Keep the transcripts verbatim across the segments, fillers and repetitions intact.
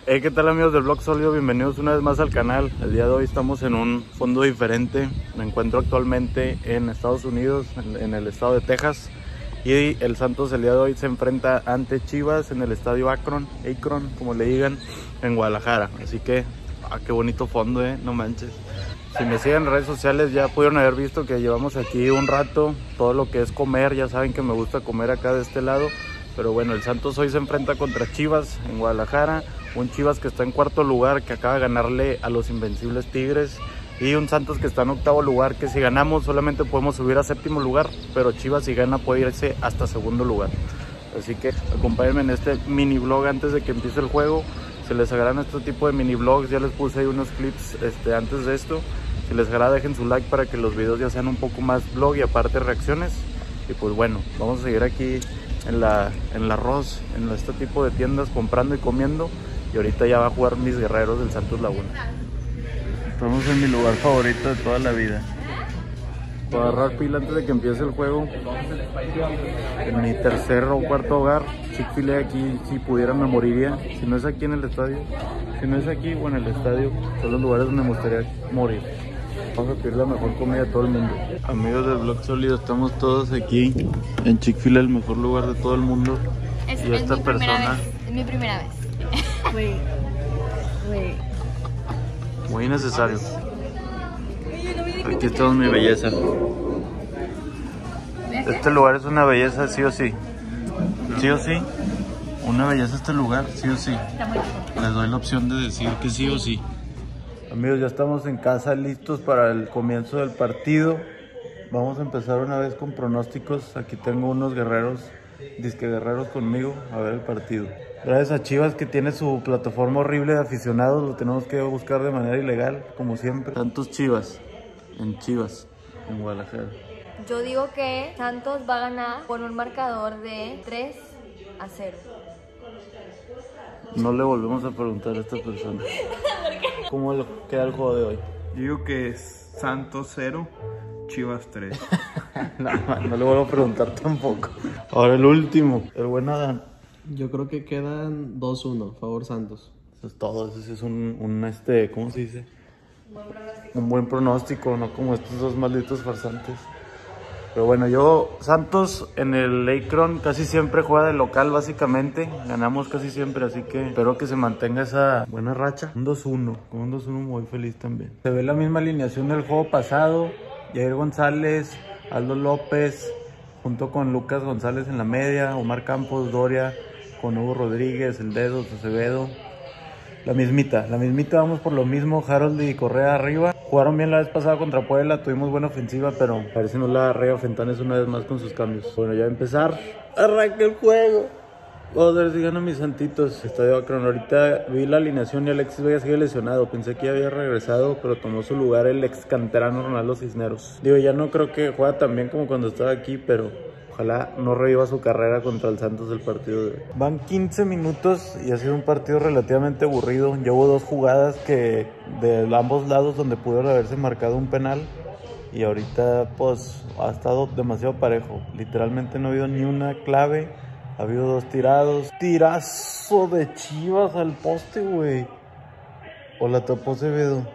Hey, ¿qué tal amigos del Blog Sólido? Bienvenidos una vez más al canal. El día de hoy estamos en un fondo diferente. Me encuentro actualmente en Estados Unidos, en, en el estado de Texas. Y el Santos el día de hoy se enfrenta ante Chivas en el estadio Akron, Akron, como le digan, en Guadalajara. Así que, ah, qué bonito fondo, eh, no manches. Si me siguen en redes sociales ya pudieron haber visto que llevamos aquí un rato. Todo lo que es comer, ya saben que me gusta comer acá de este lado. Pero bueno, el Santos hoy se enfrenta contra Chivas en Guadalajara. Un Chivas que está en cuarto lugar, que acaba de ganarle a los invencibles Tigres. Y un Santos que está en octavo lugar, que si ganamos solamente podemos subir a séptimo lugar. Pero Chivas si gana puede irse hasta segundo lugar. Así que acompáñenme en este mini vlog antes de que empiece el juego. Si les agradan este tipo de mini vlogs, ya les puse ahí unos clips este, antes de esto. Si les agrada dejen su like para que los videos ya sean un poco más vlog y aparte reacciones. Y pues bueno, vamos a seguir aquí en la en la Ross, en este tipo de tiendas comprando y comiendo. Y ahorita ya va a jugar mis guerreros del Santos Laguna. Estamos en mi lugar favorito de toda la vida. Para agarrar pila antes de que empiece el juego. En mi tercer o cuarto hogar, Chick-fil-A aquí, si pudiera me moriría. Si no es aquí en el estadio, si no es aquí o en el estadio, son los lugares donde me gustaría morir. Vamos a pedir la mejor comida de todo el mundo. Amigos del Blog Sólido, estamos todos aquí en Chick-fil-A, el mejor lugar de todo el mundo. Es, y es esta mi persona primera vez. Es mi primera vez. Güey. Güey. muy innecesario. Aquí estamos, mi belleza. Este lugar es una belleza, sí o sí. Sí o sí. Una belleza este lugar, sí o sí. Está muy rico. Les doy la opción de decir que sí o sí. Amigos, ya estamos en casa listos para el comienzo del partido. Vamos a empezar una vez con pronósticos. Aquí tengo unos guerreros, disque guerreros conmigo, a ver el partido. Gracias a Chivas, que tiene su plataforma horrible de aficionados, lo tenemos que buscar de manera ilegal, como siempre. Tantos Chivas, en Chivas, en Guadalajara. Yo digo que Santos va a ganar por un marcador de tres a cero. No le volvemos a preguntar a esta persona. ¿Cómo lo queda el juego de hoy? Yo digo que es Santos cero, Chivas tres. no, no le vuelvo a preguntar tampoco. Ahora el último, el buen Adán. Yo creo que quedan dos uno, favor Santos. Eso es todo, eso es un, un este, ¿cómo se dice? Buen pronóstico. Un buen pronóstico, no como estos dos malditos farsantes. Pero bueno, yo, Santos en el Akron casi siempre juega de local básicamente. Ganamos casi siempre, así que espero que se mantenga esa buena racha. Un dos uno, con un dos uno muy feliz también. Se ve la misma alineación del juego pasado. Jair González, Aldo López, junto con Lucas González en la media, Omar Campos, Doria, con Hugo Rodríguez, El Dedo, Acevedo. La mismita, la mismita, vamos por lo mismo, Harold y Correa arriba. Jugaron bien la vez pasada contra Puebla, tuvimos buena ofensiva, pero a ver si no la arregla Fentanes una vez más con sus cambios. Bueno, ya va a empezar, arranca el juego. Vamos a ver si ganan mis santitos. Estadio Akron, ahorita vi la alineación y Alexis Vega sigue lesionado. Pensé que ya había regresado, pero tomó su lugar el ex canterano Ronaldo Cisneros. Digo, ya no creo que juega tan bien como cuando estaba aquí, pero ojalá no reviva su carrera contra el Santos del partido de hoy. Van quince minutos y ha sido un partido relativamente aburrido. Llevo dos jugadas que de ambos lados donde pudieron haberse marcado un penal. Y ahorita pues ha estado demasiado parejo. Literalmente no ha habido ni una clave. Ha habido dos tirados. Tirazo de Chivas al poste, güey. O la tapó Acevedo.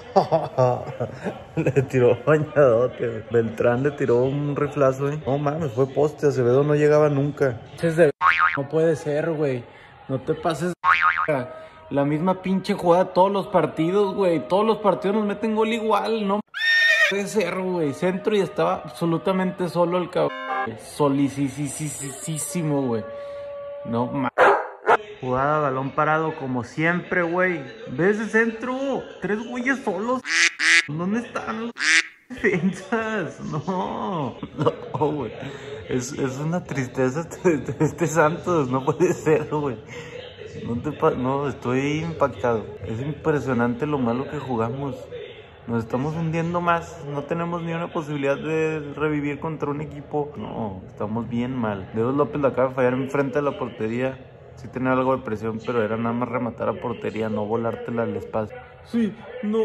Le tiró bañadote. Beltrán le tiró un riflazo, eh. No mames, fue poste. Acevedo no llegaba nunca. No puede ser, güey. No te pases de... La misma pinche jugada todos los partidos, güey. Todos los partidos nos meten gol igual. No puede ser, güey. Centro y estaba absolutamente solo el cabrón. Solicísimo, güey. No mames. Jugada, balón parado como siempre, güey. ¿Ves el centro? Tres güeyes solos. ¿Dónde están los defensas? No, no, güey. Es, es una tristeza este, este Santos. No puede ser, güey. No, te pa no, estoy impactado. Es impresionante lo malo que jugamos. Nos estamos hundiendo más. No tenemos ni una posibilidad de revivir contra un equipo. No, estamos bien mal. Dedos López la acaba de fallar enfrente de la portería. Sí tenía algo de presión, pero era nada más rematar a portería, no volártela al espacio. Sí, no.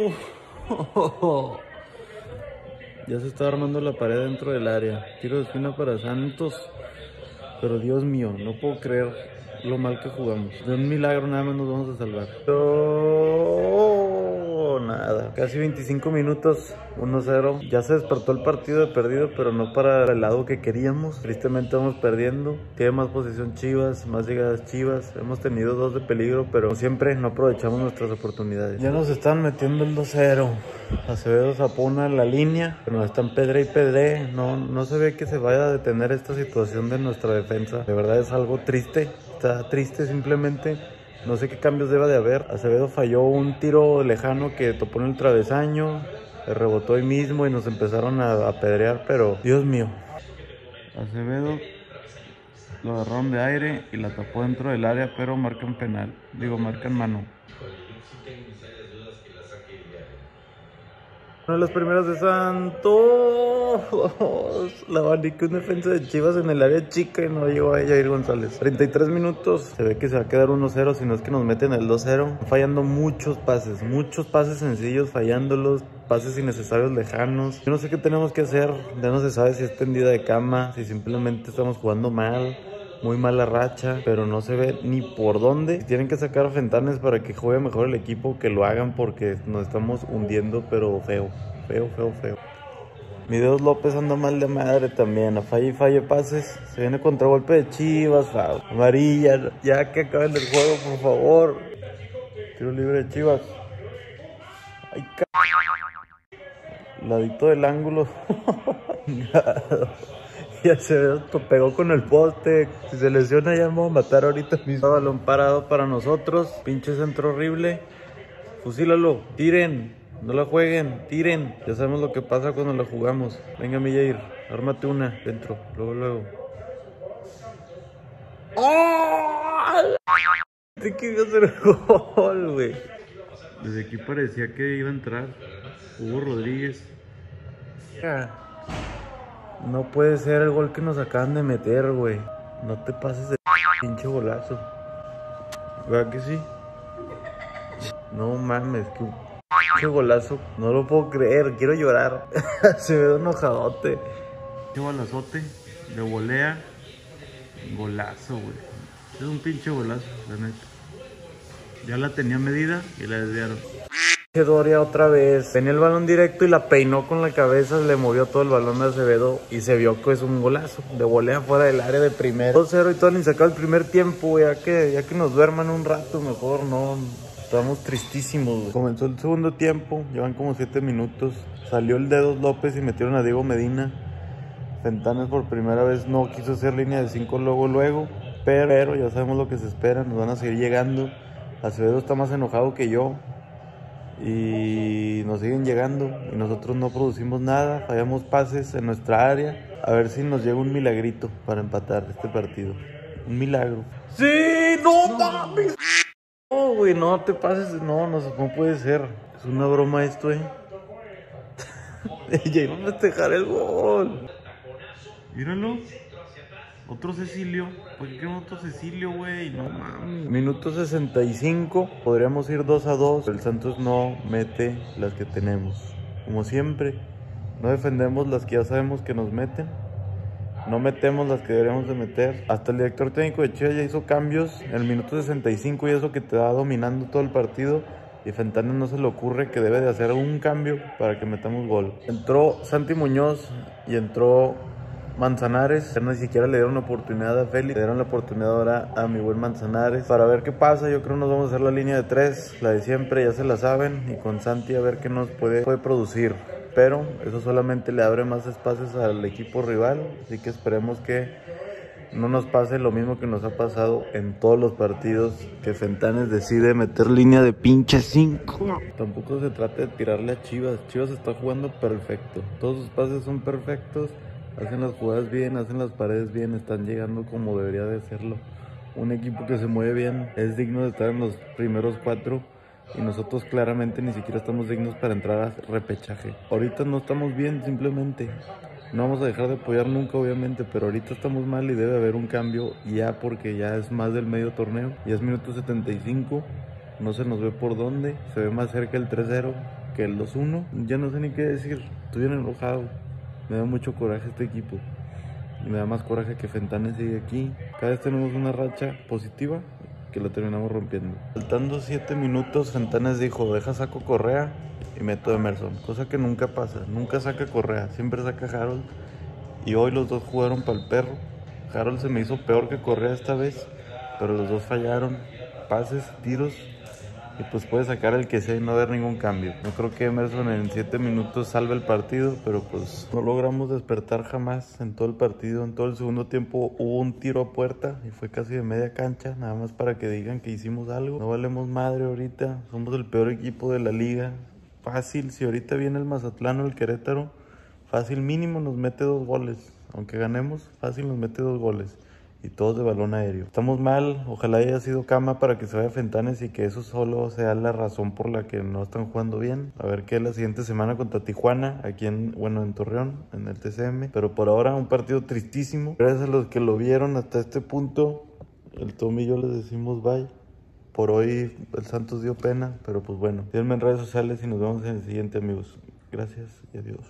Ya se está armando la pared dentro del área. Tiro de esquina para Santos. Pero Dios mío, no puedo creer lo mal que jugamos. De un milagro nada más nos vamos a salvar. Oh, nada. Casi veinticinco minutos, uno cero. Ya se despertó el partido de perdido, pero no para el lado que queríamos. Tristemente vamos perdiendo. Tiene más posesión Chivas, más llegadas Chivas. Hemos tenido dos de peligro, pero como siempre no aprovechamos nuestras oportunidades. Ya nos están metiendo el dos cero. Acevedo Zapona en la línea, pero nos están pedre y pedre. No, no se ve que se vaya a detener esta situación de nuestra defensa. De verdad es algo triste. Está triste simplemente. No sé qué cambios deba de haber. Acevedo falló un tiro lejano que topó en el travesaño. Se rebotó ahí mismo y nos empezaron a apedrear, pero Dios mío. Acevedo lo agarraron de aire y la tapó dentro del área, pero marcan penal. Digo, marcan mano. Una de las primeras de Santos. La abanico en defensa de Chivas en el área chica y no llegó a Jair González. treinta y tres minutos. Se ve que se va a quedar uno cero, si no es que nos meten el dos cero. Fallando muchos pases, muchos pases sencillos, fallándolos. Pases innecesarios lejanos. Yo no sé qué tenemos que hacer. Ya no se sabe si es tendida de cama, si simplemente estamos jugando mal. Muy mala racha, pero no se ve ni por dónde. Si tienen que sacar a Fentanes para que juegue mejor el equipo, que lo hagan, porque nos estamos hundiendo, pero feo, feo, feo, feo. Videos López anda mal de madre también, a falle y falle pases. Se viene contragolpe de Chivas, foul. Amarilla, ya que acaben el juego, por favor. Tiro libre de Chivas. Ay, c... Ladito del ángulo. Ya se ve, pegó con el poste. Si se lesiona ya me voy a matar ahorita mismo. Balón parado para nosotros. Pinche centro horrible. Fusílalo, tiren. No la jueguen, tiren. Ya sabemos lo que pasa cuando la jugamos. Venga, mi Jair, ármate una dentro. Luego, luego. ¡Oh! Te quiero hacer gol, güey. Desde aquí parecía que iba a entrar Hugo Rodríguez. Ya. No puede ser el gol que nos acaban de meter, güey. No te pases de pinche golazo. ¿Verdad que sí? No mames, que pinche golazo. No lo puedo creer, quiero llorar. Se ve enojadote. Qué balazote, de volea. Golazo, güey. Es un pinche golazo, la neta. Ya la tenía medida y la desviaron. Doria otra vez, tenía el balón directo y la peinó con la cabeza, le movió todo el balón de Acevedo y se vio que es un golazo, de volea fuera del área de primero. dos cero y todo ni sacó el primer tiempo, ya que, ya que nos duerman un rato, mejor no, estamos tristísimos, güey. Comenzó el segundo tiempo, llevan como siete minutos, salió el Dedos López y metieron a Diego Medina. Fentanes por primera vez no quiso hacer línea de cinco luego, luego, pero, pero ya sabemos lo que se espera, nos van a seguir llegando. Acevedo está más enojado que yo. Y nos siguen llegando y nosotros no producimos nada, fallamos pases en nuestra área. A ver si nos llega un milagrito para empatar este partido. Un milagro. ¡Sí! ¡No mames! No, güey, no te pases. No, no, no puede ser. Es una broma esto, eh. Ya iba a festejar el gol. Míralo. Otro Cecilio. ¿Por qué no otro Cecilio, güey? No mames. Minuto sesenta y cinco. Podríamos ir dos a dos. Pero el Santos no mete las que tenemos. Como siempre, no defendemos las que ya sabemos que nos meten. No metemos las que deberíamos de meter. Hasta el director técnico de Chivas ya hizo cambios en el minuto sesenta y cinco y eso que te va dominando todo el partido. Y Fentanes no se le ocurre que debe de hacer un cambio para que metamos gol. Entró Santi Muñoz y entró Manzanares. Ni siquiera le dieron la oportunidad a Félix, le dieron la oportunidad ahora a mi buen Manzanares para ver qué pasa. Yo creo que nos vamos a hacer la línea de tres, la de siempre, ya se la saben, y con Santi a ver qué nos puede, puede producir, pero eso solamente le abre más espacios al equipo rival, así que esperemos que no nos pase lo mismo que nos ha pasado en todos los partidos, que Fentanes decide meter línea de pinche cinco. Tampoco se trata de tirarle a Chivas. Chivas está jugando perfecto, todos sus pases son perfectos. Hacen las jugadas bien, hacen las paredes bien, están llegando como debería de serlo. Un equipo que se mueve bien es digno de estar en los primeros cuatro y nosotros claramente ni siquiera estamos dignos para entrar a repechaje. Ahorita no estamos bien, simplemente. No vamos a dejar de apoyar nunca, obviamente, pero ahorita estamos mal y debe haber un cambio ya, porque ya es más del medio torneo. Ya es minuto setenta y cinco, no se nos ve por dónde, se ve más cerca el tres cero que el dos uno. Ya no sé ni qué decir, estoy bien enojado. Me da mucho coraje este equipo. Y me da más coraje que Fentanes sigue aquí. Cada vez tenemos una racha positiva que la terminamos rompiendo. Faltando siete minutos, Fentanes dijo, deja saco Correa y meto a Emerson. Cosa que nunca pasa, nunca saca Correa, siempre saca Harold. Y hoy los dos jugaron para el perro. Harold se me hizo peor que Correa esta vez, pero los dos fallaron pases, tiros. Y pues puede sacar el que sea y no haber ningún cambio. No creo que Emerson en siete minutos salve el partido, pero pues no logramos despertar jamás en todo el partido. En todo el segundo tiempo hubo un tiro a puerta y fue casi de media cancha, nada más para que digan que hicimos algo. No valemos madre ahorita, somos el peor equipo de la liga. Fácil, si ahorita viene el Mazatlán o el Querétaro, fácil mínimo nos mete dos goles. Aunque ganemos, fácil nos mete dos goles. Y todos de balón aéreo. Estamos mal, ojalá haya sido cama para que se vaya Fentanes y que eso solo sea la razón por la que no están jugando bien. A ver qué la siguiente semana contra Tijuana, aquí en, bueno, en Torreón, en el T C M. Pero por ahora un partido tristísimo. Gracias a los que lo vieron hasta este punto, el Tom y yo les decimos bye. Por hoy el Santos dio pena, pero pues bueno. Síganme en redes sociales y nos vemos en el siguiente, amigos. Gracias y adiós.